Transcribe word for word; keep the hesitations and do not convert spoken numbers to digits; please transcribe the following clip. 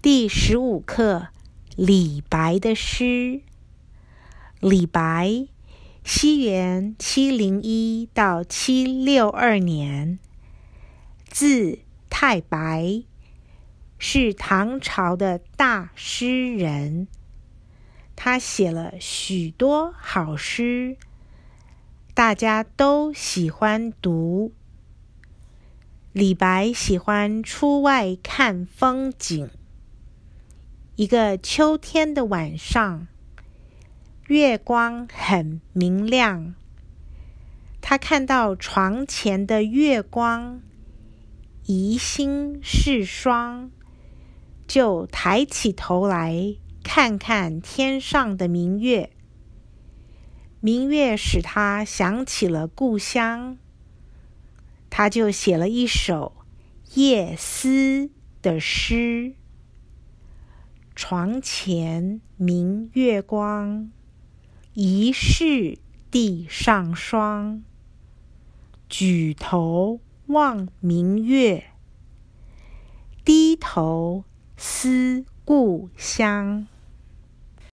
第十五课，李白的诗。李白，西元七零一到七六二年，字太白，是唐朝的大诗人。他写了许多好诗，大家都喜欢读。李白喜欢出外看风景。一个秋天的晚上，月光很明亮。他看到床前的月光，疑心是双，就抬起头来看看天上的明月。明月使他想起了故乡，他就写了一首夜思的诗。床前明月光，疑是地上霜。举头望明月，低头思故乡。